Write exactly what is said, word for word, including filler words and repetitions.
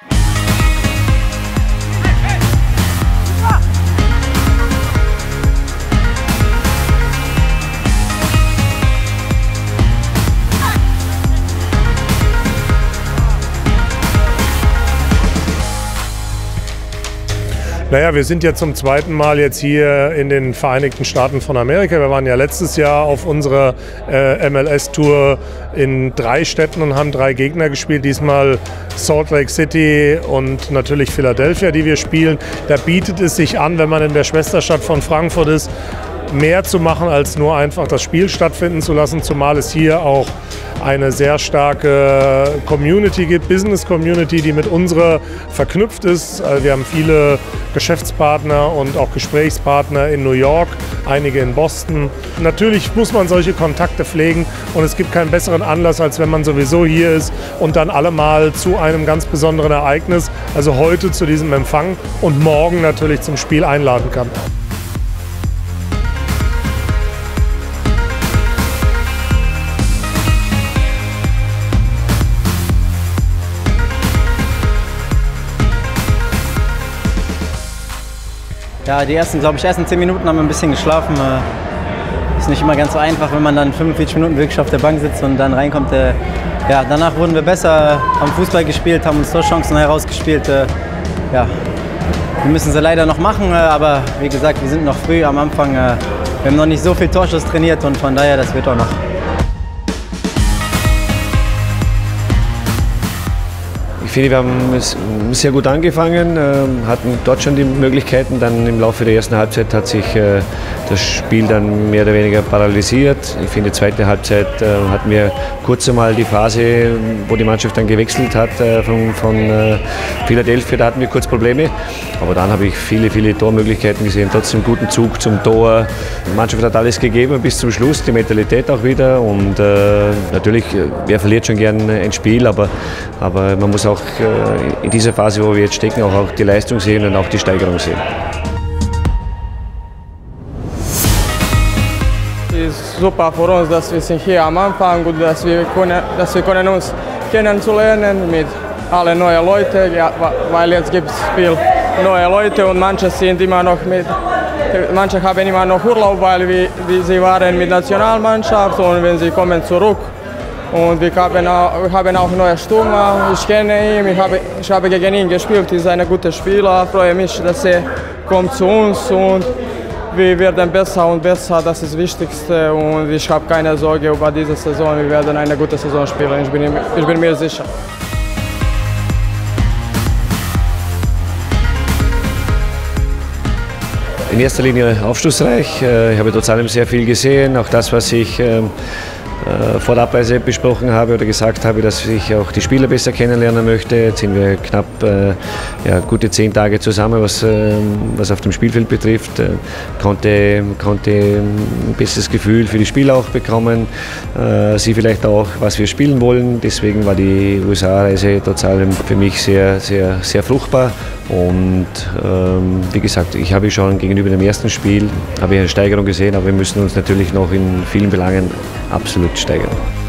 Naja, wir sind ja zum zweiten Mal jetzt hier in den Vereinigten Staaten von Amerika. Wir waren ja letztes Jahr auf unserer äh, M L S-Tour in drei Städten und haben drei Gegner gespielt. Diesmal Salt Lake City und natürlich Philadelphia, die wir spielen. Da bietet es sich an, wenn man in der Schwesterstadt von Frankfurt ist, mehr zu machen, als nur einfach das Spiel stattfinden zu lassen, zumal es hier auch eine sehr starke Community gibt, Business-Community, die mit unserer verknüpft ist. Wir haben viele Geschäftspartner und auch Gesprächspartner in New York, einige in Boston. Natürlich muss man solche Kontakte pflegen und es gibt keinen besseren Anlass, als wenn man sowieso hier ist und dann alle mal zu einem ganz besonderen Ereignis, also heute zu diesem Empfang und morgen natürlich zum Spiel einladen kann. Ja, die ersten, glaube ich, ersten zehn Minuten haben wir ein bisschen geschlafen. Äh, ist nicht immer ganz so einfach, wenn man dann fünfundvierzig Minuten wirklich auf der Bank sitzt und dann reinkommt. Äh, ja, danach wurden wir besser, haben Fußball gespielt, haben uns Torchancen herausgespielt. Äh, ja, wir müssen sie leider noch machen, äh, aber wie gesagt, wir sind noch früh am Anfang. Äh, wir haben noch nicht so viel Torschuss trainiert und von daher, das wird auch noch. Ich finde, wir haben es sehr gut angefangen, hatten dort schon die Möglichkeiten. Dann im Laufe der ersten Halbzeit hat sich das Spiel dann mehr oder weniger paralysiert. Ich finde, die zweite Halbzeit hatten wir kurz einmal die Phase, wo die Mannschaft dann gewechselt hat von, von Philadelphia. Da hatten wir kurz Probleme. Aber dann habe ich viele, viele Tormöglichkeiten gesehen. Trotzdem guten Zug zum Tor. Die Mannschaft hat alles gegeben bis zum Schluss, die Mentalität auch wieder. Und äh, natürlich, wer verliert schon gern ein Spiel, aber, aber man muss auch in dieser Phase, wo wir jetzt stecken, auch, auch die Leistung sehen und auch die Steigerung sehen. Es ist super für uns, dass wir sind hier am Anfang und dass wir können, dass wir können uns kennenzulernen mit allen neuen Leuten, ja, weil jetzt gibt es viele neue Leute und manche sind immer noch mit, manche haben immer noch Urlaub, weil wir, sie waren mit Nationalmannschaft und wenn sie kommen zurück. Und wir haben auch, wir haben auch neue Stürmer, ich kenne ihn, ich habe, ich habe gegen ihn gespielt, er ist ein guter Spieler, ich freue mich, dass er kommt zu uns und wir werden besser und besser, das ist das Wichtigste und ich habe keine Sorge über diese Saison, wir werden eine gute Saison spielen, ich bin, ich bin mir sicher. In erster Linie aufschlussreich, ich habe trotz allem sehr viel gesehen, auch das, was ich vor der Abreise besprochen habe oder gesagt habe, dass ich auch die Spieler besser kennenlernen möchte. Jetzt sind wir knapp äh, ja, gute zehn Tage zusammen, was, äh, was auf dem Spielfeld betrifft. Äh, konnte, konnte ein besseres Gefühl für die Spieler auch bekommen, äh, sie vielleicht auch, was wir spielen wollen. Deswegen war die U S A-Reise trotz allem für mich sehr, sehr, sehr fruchtbar. Und ähm, wie gesagt, ich habe schon gegenüber dem ersten Spiel habe ich eine Steigerung gesehen, aber wir müssen uns natürlich noch in vielen Belangen absolut steigern.